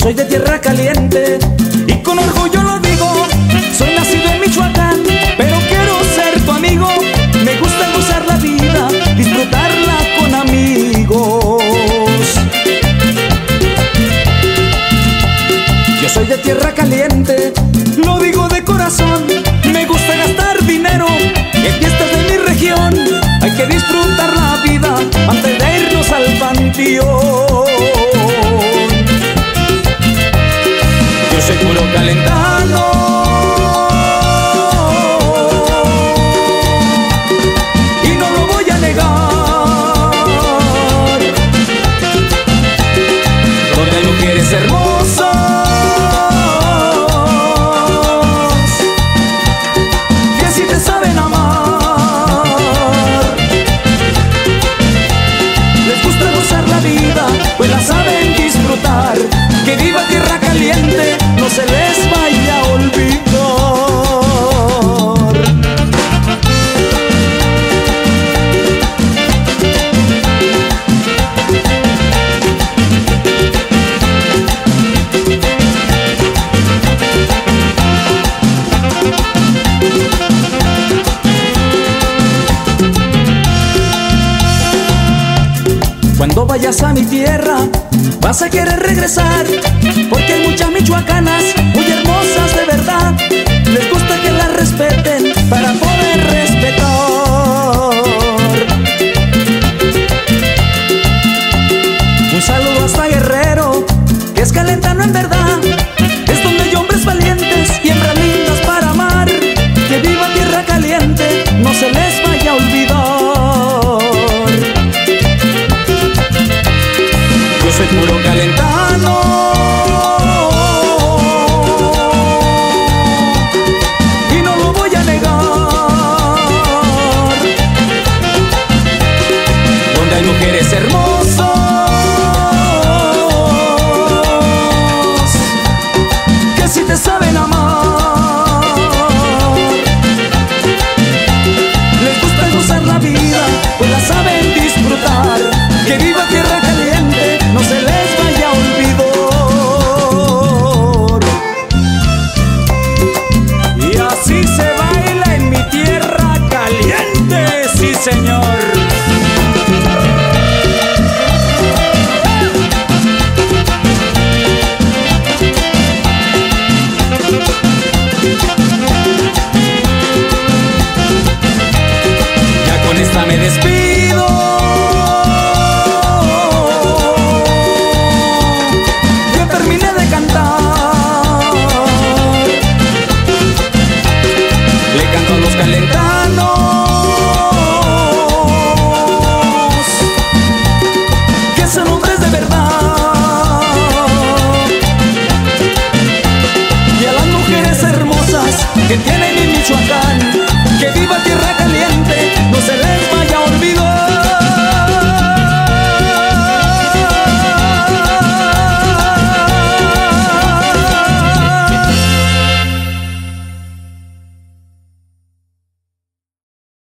soy de tierra caliente y con orgullo lo digo. Soy nacido en Michoacán, pero quiero ser tu amigo. Me gusta gozar la vida, disfrutarla con amigos. Yo soy de tierra caliente, lo digo de corazón. Me gusta gastar dinero en fiestas de mi región. Hay que disfrutar la vida antes de irnos al panteón. Yo soy puro calentano y no lo voy a negar. Donde hay mujeres hermosas que si te saben amar, les gusta gozar la vida, pues la saben disfrutar. Que viva tierra caliente, no se les vaya a olvidar. Cuando vayas a mi tierra vas a querer regresar, porque hay muchas michoacanas muy hermosas de verdad. Les gusta que las respeten para poder respetar. Un saludo hasta Guerrero, que es calentano en verdad. Es donde hay hombres valientes y hembras lindas para amar. Que viva tierra caliente, no se les vaya a olvidar. Yo soy puro calentano y no lo voy a negar. Donde hay mujeres hermosas que si te saben amar, les gusta gozar la vida, pues la saben disfrutar. Que viva tierra caliente, no se les vaya a olvidar. Y así se baila en mi tierra caliente, sí señor.